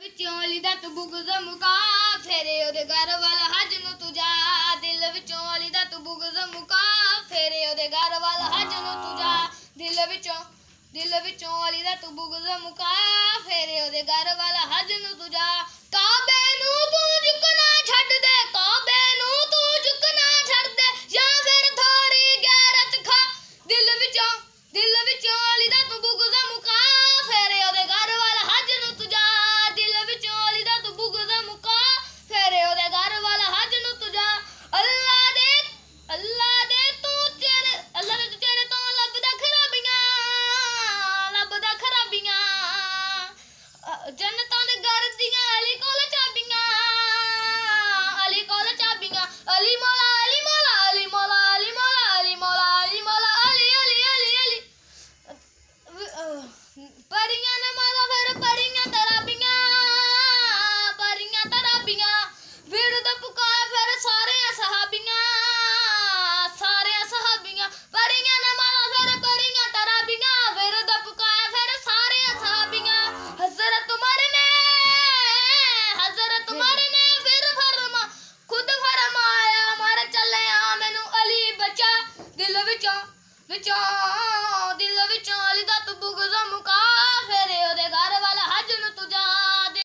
ਵਿੱਚੋਂ ਅਲੀ ਦਾ ਤੂੰ ਬੁਗਜ਼ ਮੁਕਾ ਫੇਰੇ ਉਹਦੇ ਘਰ ਵਾਲ ਹਜ ਨੂੰ ਤੂੰ ਜਾ ਦਿਲ ਵਿੱਚੋਂ ਅਲੀ ਦਾ ਤੂੰ ਬੁਗਜ਼ ਮੁਕਾ ਫੇਰੇ ਉਹਦੇ ਘਰ ਵਾਲ ਹਜ ਨੂੰ ਤੂੰ ਜਾ ਦਿਲ ਵਿੱਚੋਂ ਅਲੀ ਦਾ ਤੂੰ ਬੁਗਜ਼ ਮੁਕਾ ਫੇਰੇ ਉਹਦੇ ਘਰ ਵਾਲ ਹਜ ਨੂੰ ਤੂੰ ਜਾ ਕਾਬੇ ਨੂੰ ਤੂੰ ਝੁਕਣਾ ਛੱਡ ਦੇ ਕਾਬੇ ਨੂੰ ਤੂੰ ਝੁਕਣਾ ਛੱਡ ਦੇ ਜਾਂ ਫਿਰ ਥੋੜੀ ਗੈਰਤ ਖਾ ਦਿਲ ਵਿੱਚੋਂ ਅਲੀ ਦਾ ਤੂੰ ਬੁਗਜ਼ ਮੁਕਾ ਫੇਰੇ ਉਹਦੇ ਘਰ ਵਾਲ ਹਜ ਨੂੰ ਤੂੰ ਜਾ जन्नतां दे घर दियां अली कोल चाबियां अली कोल चाबियां अली मौला अली मौला अली मौला अली मौला अली मौला अली मौला अली अली अली अली परियां नमाज़ां फिर परियां तराबियां विरद पुकार फिर सारे सहाबियां परियां नमाज़ां फिर परियां तराबियां विरद पुकार फिर सारे सहाबियां हज़रत उमर ने फिर खुद फरमाया मर चले मैनू अली बचा दिल विचों